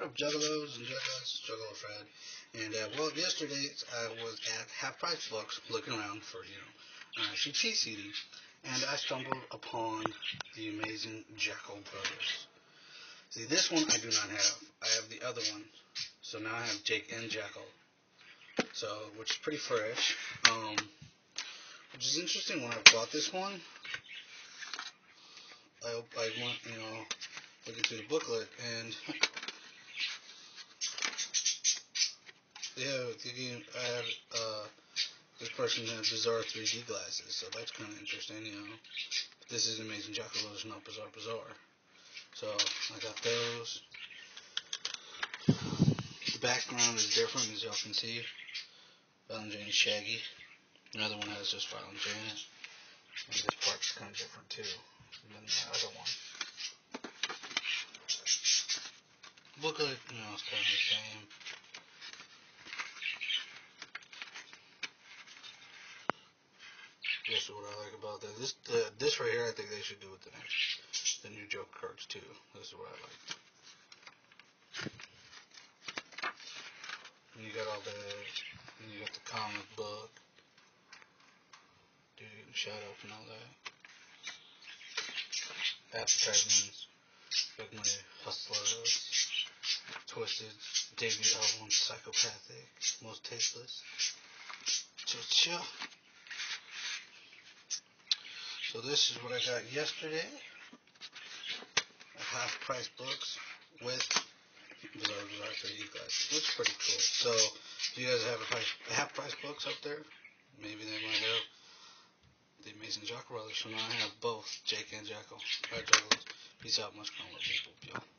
up, Juggalos and Juggalos, Juggalo Fred? And, well, yesterday I was at Half Price Books looking around for, an ICP CD, and I stumbled upon the amazing Jackal Brothers. See, this one I do not have. I have the other one. So now I have Jake and Jackal. So, which is pretty fresh. Which is interesting. When I bought this one, I went, looking through the booklet, and I had this person had bizarre 3D glasses, so that's kind of interesting, This is Amazing Jackal Brothers, not Bizarre. So I got those. The background is different, as y'all can see. Violent Jane is Shaggy. Another one has just Violent Jane. And this part's kind of different too than the other one. Booklet, it's kind of the same. This is what I like about that. This right here, I think they should do with the new Joker cards too. This is what I like. And you got all and you got the comic book, dude getting shot up and all that. Advertisements, like my Hustlers, Twisted, debut album, Psychopathic, Most Tasteless. Cha-cha. So this is what I got yesterday at Half Price Books with Bizarre 3D glasses. Looks pretty cool. So if you guys have a Half Price Books up there, maybe they might have the Amazing Jackal Brothers. So now I have both Jake and Jackal. Alright, Juggalos. Peace out. Much love, people.